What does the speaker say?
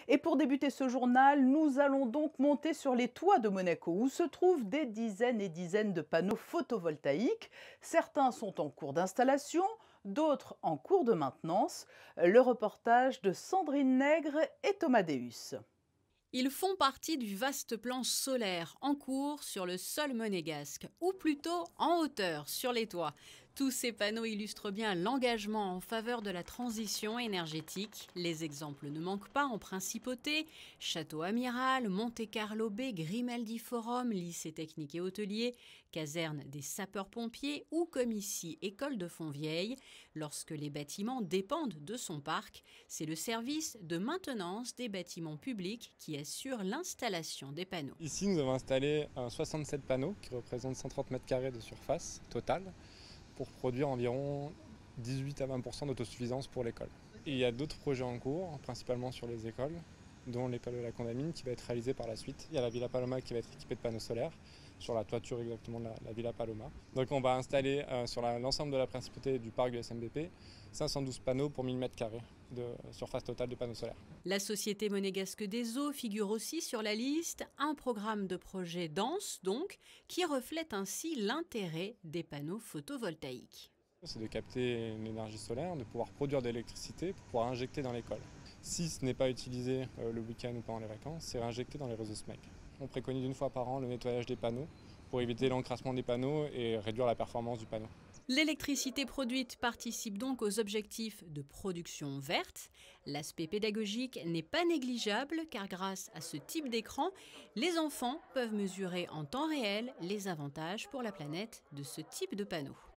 Et pour débuter ce journal, nous allons donc monter sur les toits de Monaco où se trouvent des dizaines et dizaines de panneaux photovoltaïques. Certains sont en cours d'installation, d'autres en cours de maintenance. Le reportage de Sandrine Nègre et Thomas Deus. Ils font partie du vaste plan solaire en cours sur le sol monégasque, ou plutôt en hauteur sur les toits. Tous ces panneaux illustrent bien l'engagement en faveur de la transition énergétique. Les exemples ne manquent pas en principauté: Château Amiral, Monte-Carlo Bay, Grimaldi Forum, lycée technique et hôtelier, caserne des sapeurs-pompiers ou comme ici, école de Fontvieille. Lorsque les bâtiments dépendent de son parc, c'est le service de maintenance des bâtiments publics qui assure l'installation des panneaux. Ici, nous avons installé 67 panneaux qui représentent 130 mètres carrés de surface totale pour produire environ 18 à 20% d'autosuffisance pour l'école. Il y a d'autres projets en cours, principalement sur les écoles, dont l'école de la Condamine qui va être réalisée par la suite. Il y a la Villa Paloma qui va être équipée de panneaux solaires sur la toiture exactement de la Villa Paloma. Donc on va installer sur l'ensemble de la principauté du parc du SMBP 512 panneaux pour 1000 mètres carrés de surface totale de panneaux solaires. La Société monégasque des eaux figure aussi sur la liste, un programme de projet dense donc, qui reflète ainsi l'intérêt des panneaux photovoltaïques. C'est de capter l'énergie solaire, de pouvoir produire de l'électricité pour pouvoir injecter dans l'école. Si ce n'est pas utilisé le week-end ou pendant les vacances, c'est réinjecté dans les réseaux SMEC. On préconise une fois par an le nettoyage des panneaux pour éviter l'encrassement des panneaux et réduire la performance du panneau. L'électricité produite participe donc aux objectifs de production verte. L'aspect pédagogique n'est pas négligeable car grâce à ce type d'écran, les enfants peuvent mesurer en temps réel les avantages pour la planète de ce type de panneau.